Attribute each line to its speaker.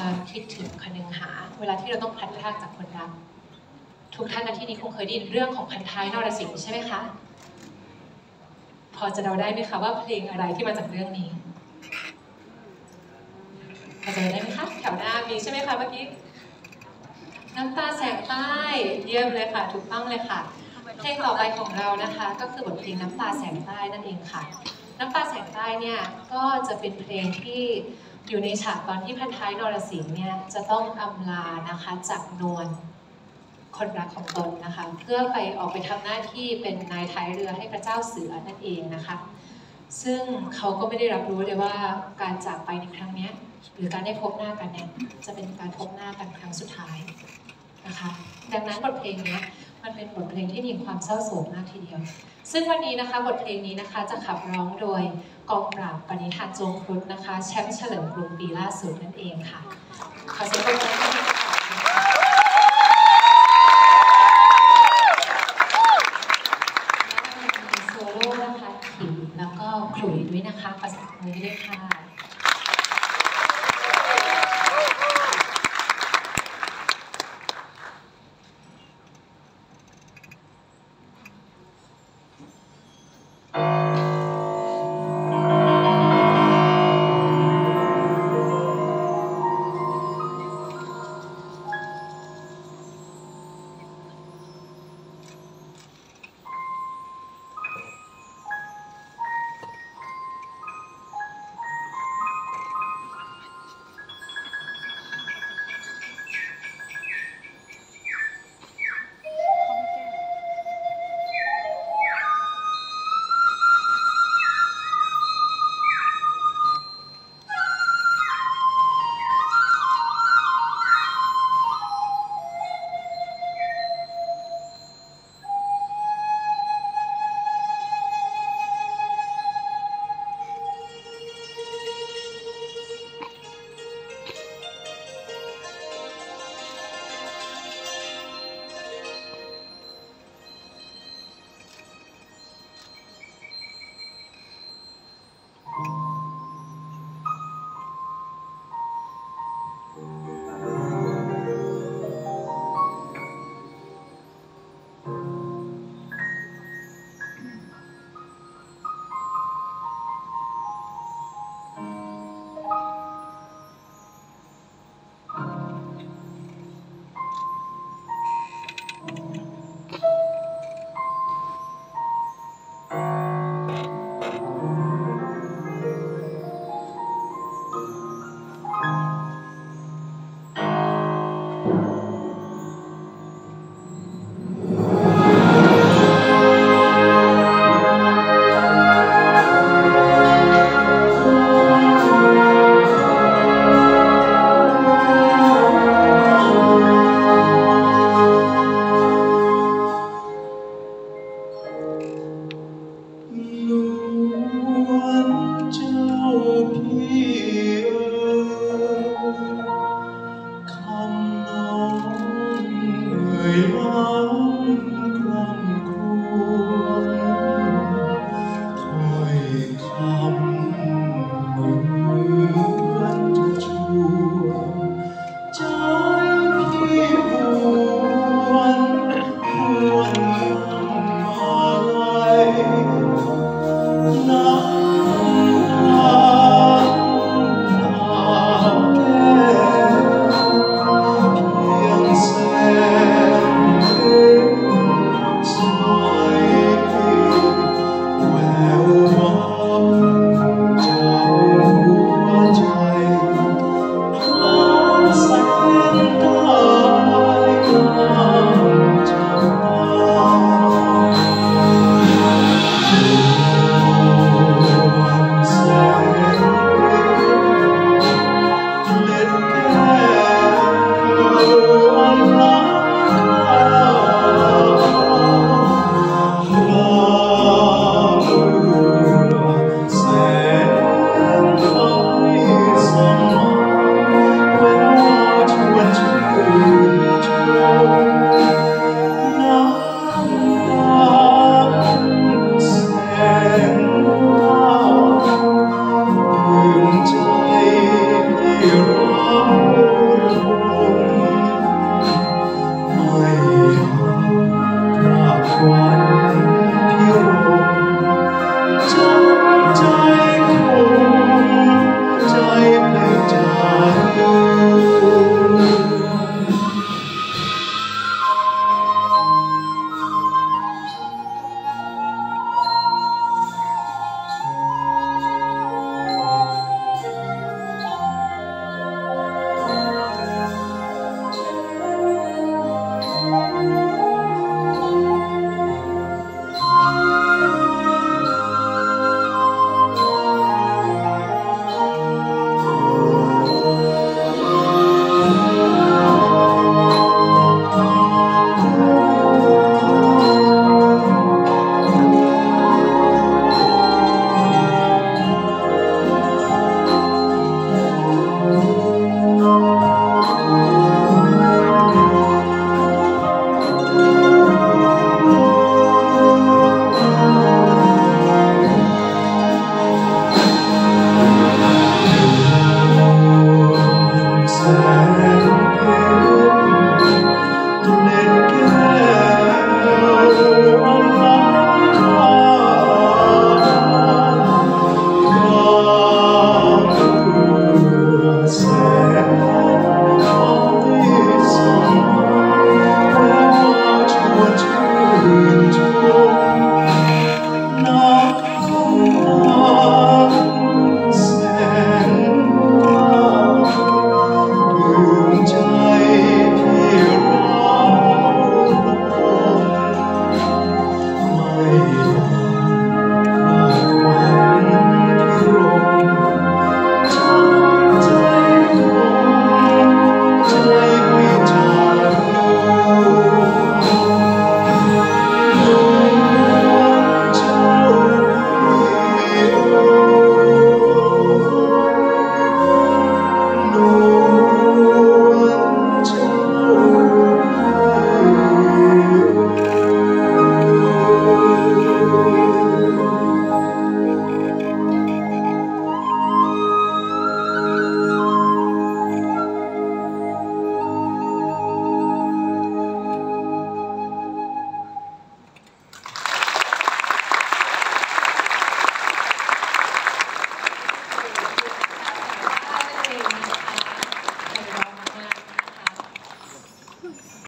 Speaker 1: คิดถึงคนึงหาเวลาที่เราต้องพลัดพรากจากคนรักทุกท่านในที่นี้คงเคยได้ยินเรื่องของพันท้ายนรสิงห์ใช่ไหมคะพอจะเดาได้ไหมคะว่าเพลงอะไรที่มาจากเรื่องนี้พอจะเดาได้ไหมคะแถวหน้ามีใช่ไหมคะเมื่อกี้น้ำตาแสงใต้เยี่ยมเลยค่ะถูกต้องเลยค่ะเพลงต่อไปของเรานะคะก็คือบทเพลงน้ำตาแสงใต้นั่นเองค่ะน้ำตาแสงใต้เนี่ยก็จะเป็นเพลงที่อยู่ในฉากตอนที่พันท้ายนรสิงห์เนี่ยจะต้องอำลานะคะจากนวลคนรักของตนนะคะเพื่อไปออกไปทำหน้าที่เป็นนายท้ายเรือให้พระเจ้าเสือนั่นเองนะคะซึ่งเขาก็ไม่ได้รับรู้เลยว่าการจากไปในครั้งนี้หรือการได้พบหน้ากันเนี่ยจะเป็นการพบหน้ากันครั้งสุดท้ายนะคะดังนั้นบทเพลงนี้มันเป็นบทเพลงที่มีความเศร้าโศกมากทีเดียวซึ่งวันนี้นะคะบทเพลงนี้นะคะจะขับร้องโดยกองปราบปณิธานจงครุฑนะคะแชมป์เฉลิมกรุงปีล่าสุดนั่นเองค่ะขอเสียงปรบมือ